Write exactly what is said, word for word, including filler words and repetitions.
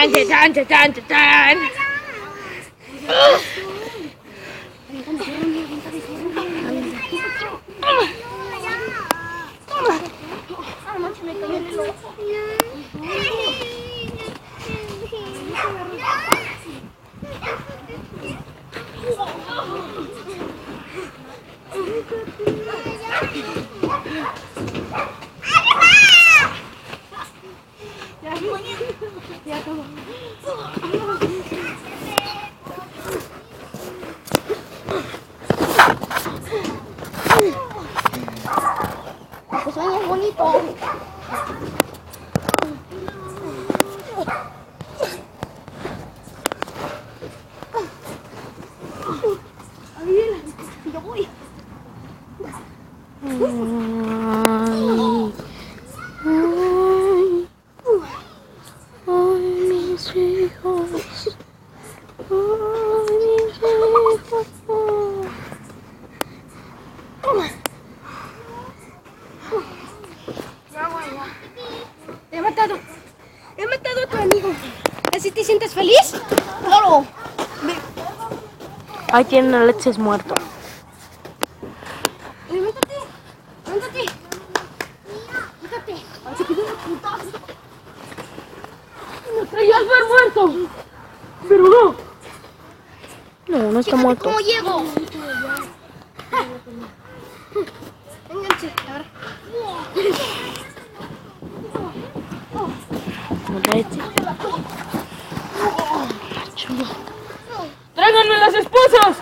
chan, chan, chan, chan, chan, chan. Pues sueño es bonito. Ariel, yo voy. Ay, ay, ay, mis hijos. Ay, mis hijos. He matado. He matado a tu amigo. ¿Así te sientes feliz? Claro. Ahí tienen a Alexis muerto. Levántate. Levántate. Levántate. Ay, se quedó una putazo. Me creías ver muerto. Pero no. No, no está Fíjate muerto. cómo llego. Vénganse, a ver. ¡Tráiganme las esposas!